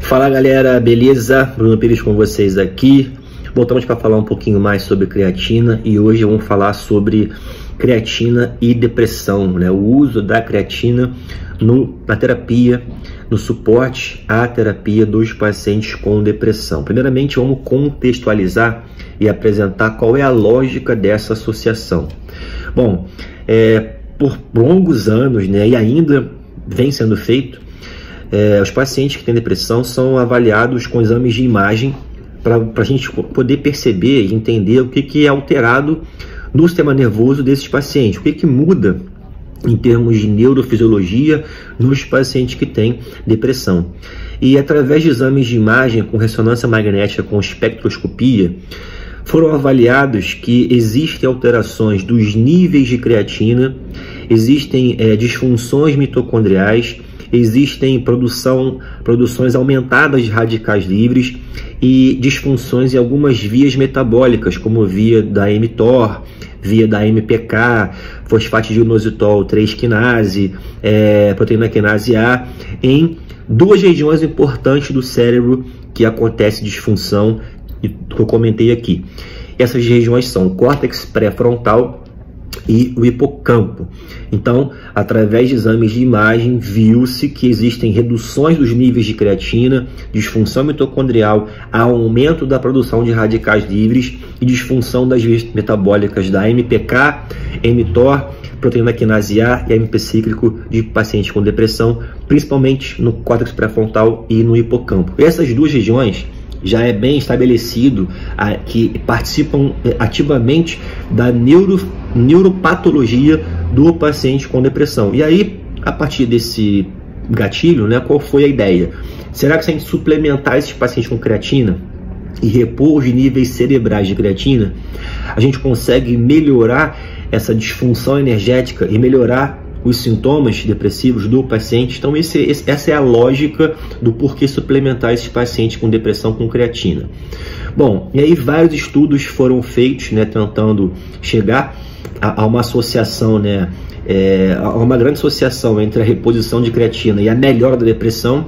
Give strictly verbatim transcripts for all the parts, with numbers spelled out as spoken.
Fala galera, beleza? Bruno Pires com vocês aqui. Voltamos para falar um pouquinho mais sobre creatina e hoje vamos falar sobre creatina e depressão, né? O uso da creatina no, na terapia, no suporte à terapia dos pacientes com depressão. Primeiramente, vamos contextualizar e apresentar qual é a lógica dessa associação. Bom, é, por longos anos, né, e ainda vem sendo feito, É, os pacientes que têm depressão são avaliados com exames de imagem para a gente poder perceber e entender o que, que é alterado no sistema nervoso desses pacientes, o que, que muda em termos de neurofisiologia nos pacientes que têm depressão. E através de exames de imagem com ressonância magnética, com espectroscopia, foram avaliados que existem alterações dos níveis de creatina, existem é, disfunções mitocondriais, existem produção, produções aumentadas de radicais livres e disfunções em algumas vias metabólicas, como via da mTOR, via da M P K, fosfatidilnositol três quinase, é, proteína quinase A, em duas regiões importantes do cérebro que acontece disfunção, que eu comentei aqui. Essas regiões são o córtex pré-frontal e o hipocampo. Então, através de exames de imagem, viu-se que existem reduções dos níveis de creatina, disfunção mitocondrial, aumento da produção de radicais livres e disfunção das vias metabólicas da M P K, mTOR, proteína quinase A e A M P cíclico de pacientes com depressão, principalmente no córtex pré-frontal e no hipocampo. Essas duas regiões já é bem estabelecido a, que participam ativamente da neuro, neuropatologia do paciente com depressão. E aí, a partir desse gatilho, né, qual foi a ideia? Será que se a gente suplementar esses pacientes com creatina e repor os níveis cerebrais de creatina, a gente consegue melhorar essa disfunção energética e melhorar os sintomas depressivos do paciente? Então esse, esse, essa é a lógica do porquê suplementar esses pacientes com depressão com creatina. Bom, e aí vários estudos foram feitos, né, tentando chegar a, a uma associação, né, é, a uma grande associação entre a reposição de creatina e a melhora da depressão.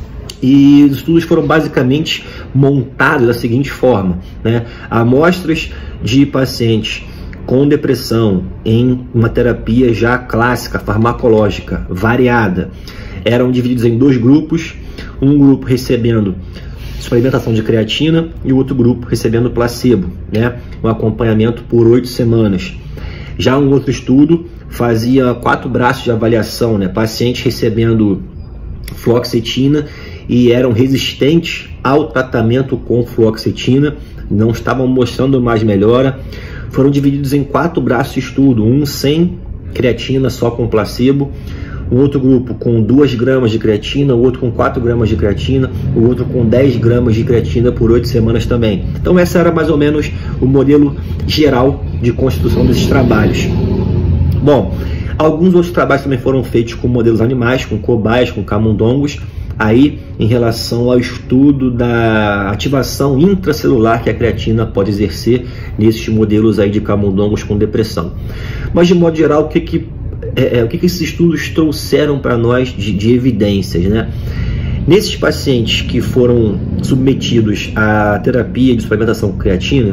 E os estudos foram basicamente montados da seguinte forma, né? Amostras de pacientes com depressão em uma terapia já clássica, farmacológica, variada, eram divididos em dois grupos, um grupo recebendo suplementação de creatina e o outro grupo recebendo placebo, né? Um acompanhamento por oito semanas. Já um outro estudo fazia quatro braços de avaliação, né? Pacientes recebendo fluoxetina e eram resistentes ao tratamento com fluoxetina, não estavam mostrando mais melhora. Foram divididos em quatro braços de estudo, um sem creatina, só com placebo, um outro grupo com duas gramas de creatina, o outro com quatro gramas de creatina, o outro com dez gramas de creatina por oito semanas também. Então essa era mais ou menos o modelo geral de constituição desses trabalhos. Bom, alguns outros trabalhos também foram feitos com modelos animais, com cobaias, com camundongos, aí em relação ao estudo da ativação intracelular que a creatina pode exercer nesses modelos aí de camundongos com depressão. Mas de modo geral, o que que, é, é, o que, que esses estudos trouxeram para nós de, de evidências, né? Nesses pacientes que foram submetidos à terapia de suplementação com creatina,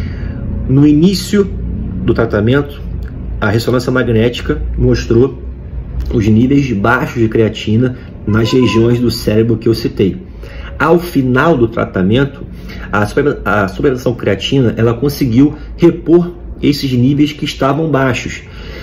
no início do tratamento, a ressonância magnética mostrou os níveis baixos de creatina nas regiões do cérebro que eu citei. Ao final do tratamento, a suplementação com creatina ela conseguiu repor esses níveis que estavam baixos.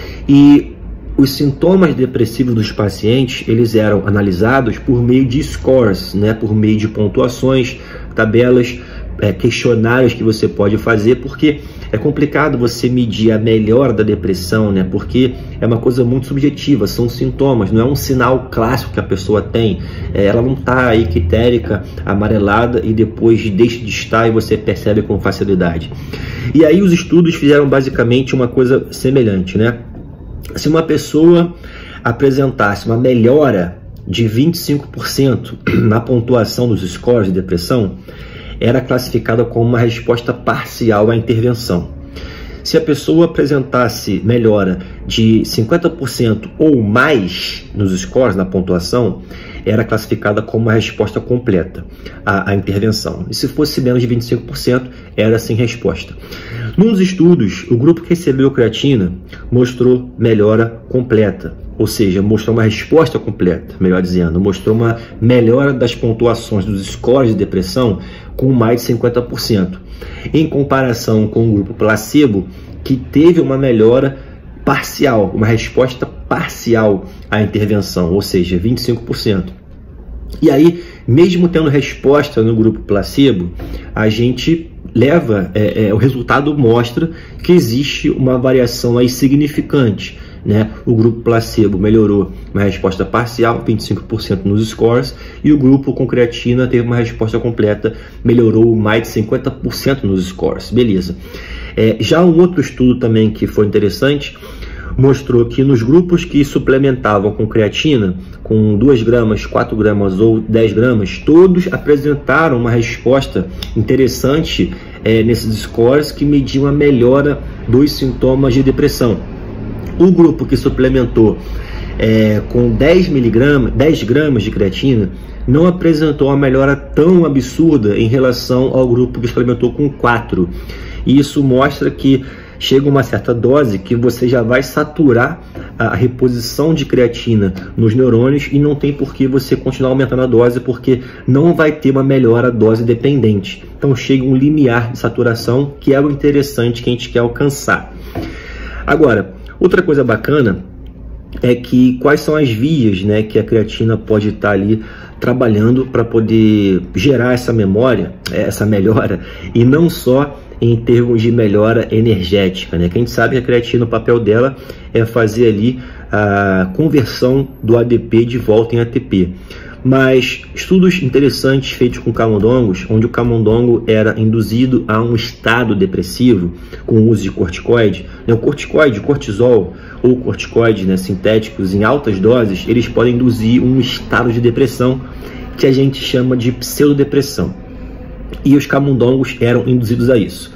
E os sintomas depressivos dos pacientes, eles eram analisados por meio de scores, né, por meio de pontuações, tabelas, é, questionários que você pode fazer, porque é complicado você medir a melhora da depressão, né? Porque é uma coisa muito subjetiva, são sintomas, não é um sinal clássico que a pessoa tem. É, ela não está aí quitérica, amarelada e depois deixa de estar e você percebe com facilidade. E aí os estudos fizeram basicamente uma coisa semelhante, né? Se uma pessoa apresentasse uma melhora de vinte e cinco por cento na pontuação dos scores de depressão, era classificada como uma resposta parcial à intervenção. Se a pessoa apresentasse melhora de cinquenta por cento ou mais nos scores, na pontuação, era classificada como uma resposta completa à, à intervenção. E se fosse menos de vinte e cinco por cento, era sem resposta. Num dos estudos, o grupo que recebeu creatina mostrou melhora completa, ou seja, mostrou uma resposta completa, melhor dizendo, mostrou uma melhora das pontuações dos scores de depressão com mais de cinquenta por cento, em comparação com o grupo placebo, que teve uma melhora parcial, uma resposta parcial à intervenção, ou seja, vinte e cinco por cento. E aí, mesmo tendo resposta no grupo placebo, a gente leva, é, é, o resultado mostra que existe uma variação aí significante, né? O grupo placebo melhorou uma resposta parcial, vinte e cinco por cento nos scores, e o grupo com creatina teve uma resposta completa, melhorou mais de cinquenta por cento nos scores. Beleza. É, já um outro estudo também que foi interessante, mostrou que nos grupos que suplementavam com creatina, com duas gramas, quatro gramas ou dez gramas, todos apresentaram uma resposta interessante é, nesses scores que mediam a melhora dos sintomas de depressão. O grupo que suplementou é, com dez miligramas, dez gramas de creatina não apresentou uma melhora tão absurda em relação ao grupo que suplementou com quatro. E isso mostra que chega uma certa dose que você já vai saturar a reposição de creatina nos neurônios e não tem por que você continuar aumentando a dose, porque não vai ter uma melhora dose dependente. Então chega um limiar de saturação, que é o interessante que a gente quer alcançar. Agora, outra coisa bacana é que quais são as vias, né, que a creatina pode estar ali trabalhando para poder gerar essa memória, essa melhora, e não só em termos de melhora energética, né? Que a gente sabe que a creatina, o papel dela é fazer ali a conversão do A D P de volta em A T P. Mas estudos interessantes feitos com camundongos, onde o camundongo era induzido a um estado depressivo com o uso de corticoide, né? O corticoide, o cortisol ou corticoide, né, sintéticos em altas doses, eles podem induzir um estado de depressão que a gente chama de pseudodepressão. E os camundongos eram induzidos a isso.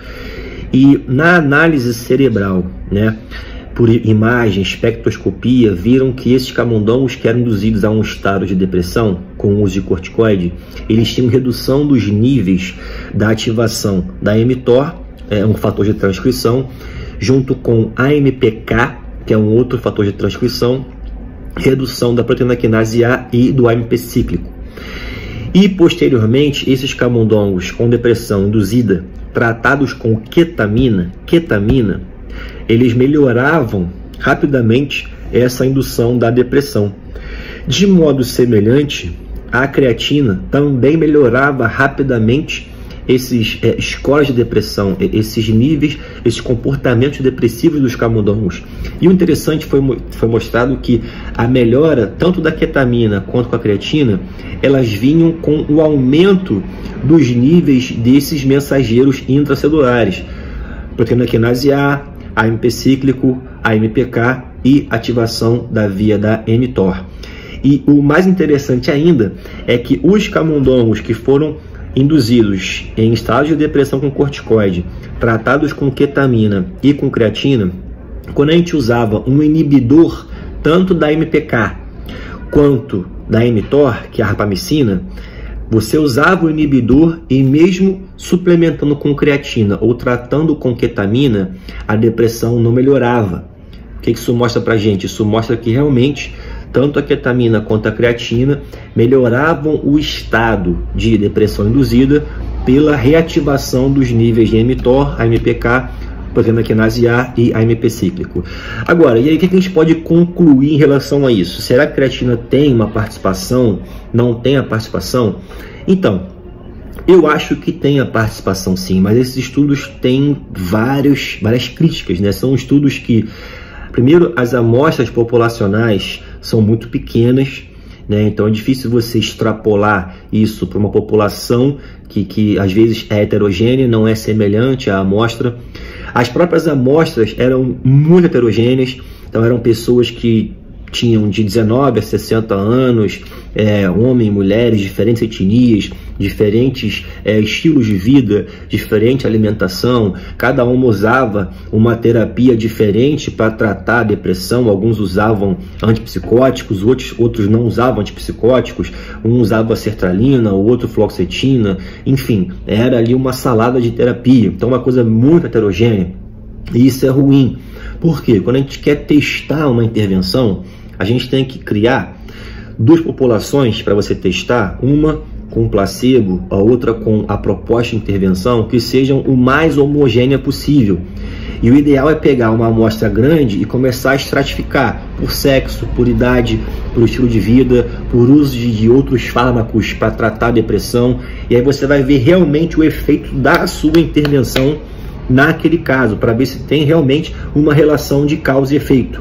E na análise cerebral, né, por imagem, espectroscopia, viram que esses camundongos que eram induzidos a um estado de depressão com o uso de corticoide, eles tinham redução dos níveis da ativação da mTOR, é um fator de transcrição, junto com A M P K, que é um outro fator de transcrição, redução da proteína quinase A e do A M P cíclico. E, posteriormente, esses camundongos com depressão induzida, tratados com ketamina, ketamina, eles melhoravam rapidamente essa indução da depressão. De modo semelhante, a creatina também melhorava rapidamente esses é, scores de depressão, esses níveis, esses comportamentos depressivos dos camundongos. E o interessante foi, foi mostrado que a melhora, tanto da ketamina quanto com a creatina, elas vinham com o aumento dos níveis desses mensageiros intracelulares. Proteína quinase A, A M P cíclico, A M P K e ativação da via da mTOR. E o mais interessante ainda é que os camundongos que foram induzidos em estado de depressão com corticoide, tratados com ketamina e com creatina, quando a gente usava um inibidor tanto da M P K quanto da mTOR, que é a rapamicina, você usava o inibidor e mesmo suplementando com creatina ou tratando com ketamina, a depressão não melhorava. O que isso mostra pra gente? Isso mostra que realmente tanto a ketamina quanto a creatina melhoravam o estado de depressão induzida pela reativação dos níveis de mTOR, A M P K, proteína quinase A e A M P cíclico. Agora, e aí o que a gente pode concluir em relação a isso? Será que a creatina tem uma participação? Não tem a participação? Então, eu acho que tem a participação sim, mas esses estudos têm vários, várias críticas, né? São estudos que, primeiro, as amostras populacionais são muito pequenas, né? Então é difícil você extrapolar isso para uma população que, que às vezes é heterogênea, não é semelhante à amostra. As próprias amostras eram muito heterogêneas, então eram pessoas que tinham de dezenove a sessenta anos, é, homens, mulheres, diferentes etnias, diferentes é, estilos de vida, diferente alimentação, cada um usava uma terapia diferente para tratar a depressão. Alguns usavam antipsicóticos, outros, outros não usavam antipsicóticos, um usava sertralina, o outro fluoxetina, enfim, era ali uma salada de terapia, então uma coisa muito heterogênea, e isso é ruim. Por quê? Quando a gente quer testar uma intervenção, a gente tem que criar duas populações para você testar, uma com placebo, a outra com a proposta de intervenção, que sejam o mais homogênea possível. E o ideal é pegar uma amostra grande e começar a estratificar por sexo, por idade, por estilo de vida, por uso de, de outros fármacos para tratar a depressão, e aí você vai ver realmente o efeito da sua intervenção naquele caso, para ver se tem realmente uma relação de causa e efeito.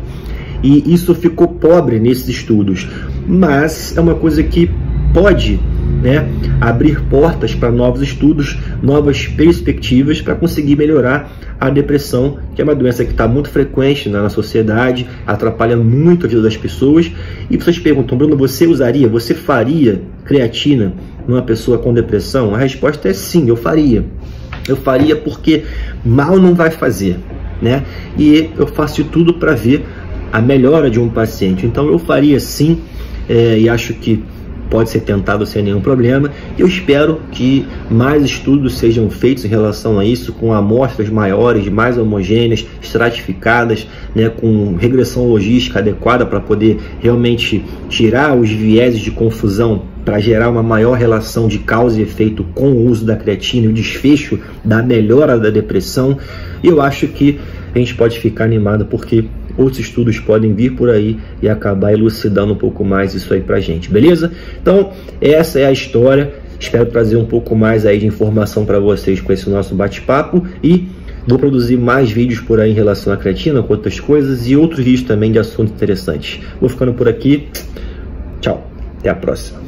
E isso ficou pobre nesses estudos, mas é uma coisa que pode, né, abrir portas para novos estudos, novas perspectivas para conseguir melhorar a depressão, que é uma doença que está muito frequente na sociedade, atrapalha muito a vida das pessoas. E vocês perguntam, Bruno, você usaria, você faria creatina numa pessoa com depressão? A resposta é sim, eu faria. Eu faria porque mal não vai fazer, né? E eu faço de tudo para ver a melhora de um paciente. Então eu faria sim, é, e acho que pode ser tentado sem nenhum problema. Eu espero que mais estudos sejam feitos em relação a isso, com amostras maiores, mais homogêneas, estratificadas, né, com regressão logística adequada para poder realmente tirar os vieses de confusão, para gerar uma maior relação de causa e efeito com o uso da creatina e o desfecho da melhora da depressão. E eu acho que a gente pode ficar animado, porque outros estudos podem vir por aí e acabar elucidando um pouco mais isso aí pra gente, beleza? Então, essa é a história. Espero trazer um pouco mais aí de informação para vocês com esse nosso bate-papo, e vou produzir mais vídeos por aí em relação à creatina, com outras coisas, e outros vídeos também de assuntos interessantes. Vou ficando por aqui. Tchau. Até a próxima.